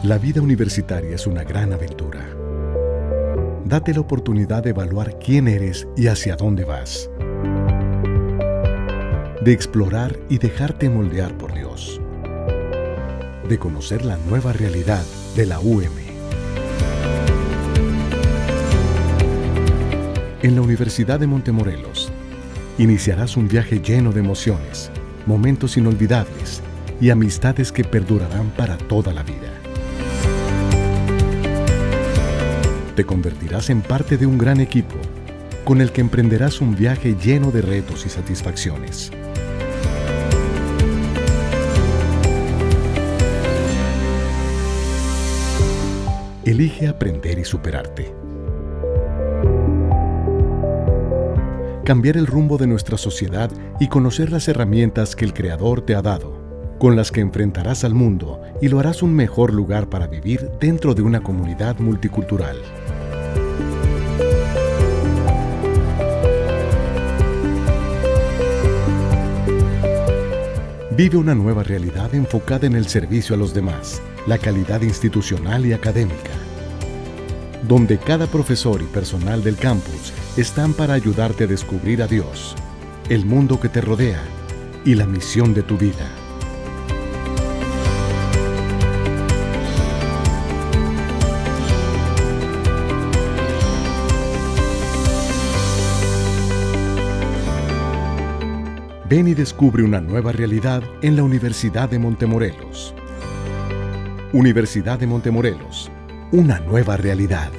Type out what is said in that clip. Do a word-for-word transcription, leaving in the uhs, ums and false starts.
La vida universitaria es una gran aventura. Date la oportunidad de evaluar quién eres y hacia dónde vas. De explorar y dejarte moldear por Dios. De conocer la nueva realidad de la U M. En la Universidad de Montemorelos, iniciarás un viaje lleno de emociones, momentos inolvidables y amistades que perdurarán para toda la vida. Te convertirás en parte de un gran equipo, con el que emprenderás un viaje lleno de retos y satisfacciones. Elige aprender y superarte. Cambiar el rumbo de nuestra sociedad y conocer las herramientas que el Creador te ha dado, con las que enfrentarás al mundo y lo harás un mejor lugar para vivir dentro de una comunidad multicultural. Vive una nueva realidad enfocada en el servicio a los demás, la calidad institucional y académica, donde cada profesor y personal del campus están para ayudarte a descubrir a Dios, el mundo que te rodea y la misión de tu vida. Ven y descubre una nueva realidad en la Universidad de Montemorelos. Universidad de Montemorelos, una nueva realidad.